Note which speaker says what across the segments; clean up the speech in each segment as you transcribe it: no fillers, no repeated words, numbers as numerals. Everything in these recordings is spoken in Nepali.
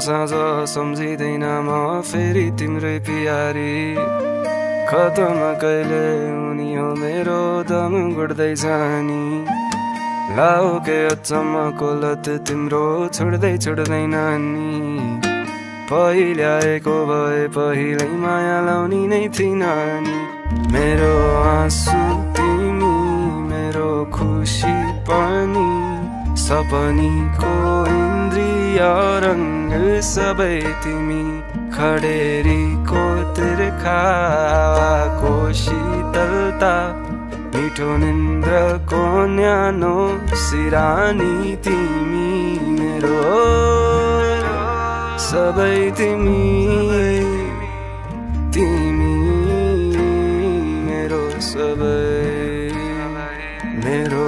Speaker 1: साँझ सम्झिँदैन म फेरि तिम्रै प्यारी खतम कहिले उनी हो मेरो दम गुड्दै जानी लाओ के अचम्मको लत तिम्रो छुट्दै नि पहिल्याएको भए पहिल्यै माया लाउने नै थिइन नि मेरो आँसु तिमी मेरो खुसी पनि सपनीको इन्द्रिय रंग सबै तिमी खडेरीको तिर्खाको शीतलता मिठो निन्द्रको न्यानो सिरानी तिमी मेरो सबै तिमी तिमी मेरो सबै मेरो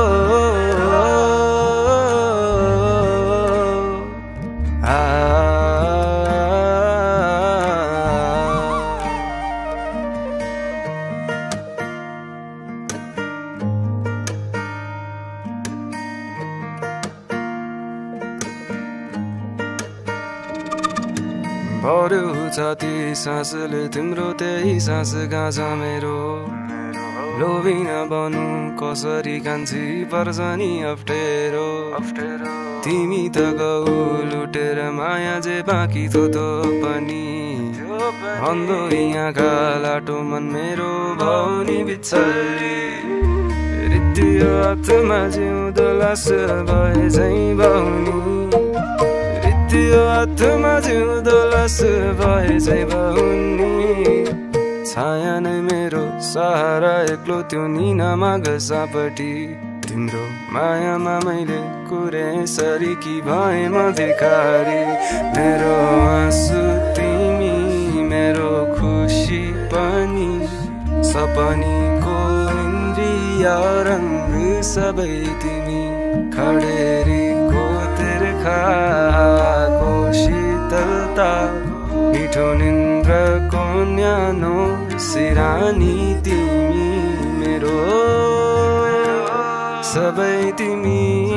Speaker 1: भर्यो छाती सासले तिम्रो त्यही सास गाँजा मेरो लोभी नबनु कसरी कान्छी पर्छ नि अप्ठ्यारो तिमी त गौ लुटेर माया जे बाँकी थोतो पनि अन्धो यहाँका लाटो मन मेरो भौनी बिच्छली रित्तियो हातमा जिउँदो लास भए झै भौनी त्यो हातमा जिउँदो लास भए झै भौनी छाया नै मेरो सहारा एक्लो त्यो निनामा गसापट्टि तिम्रो मायामा मैले कुरे सरी कि भए म भिखारी मेरो आँसु तिमी मेरो खुसी पनि सपनीको इन्द्रिय रंग सबै तिमी खडेरीको तिर्खाको शीतलता मिठो निन्द्रको न्यानो सिरानी तिमी मेरो सबै तिमी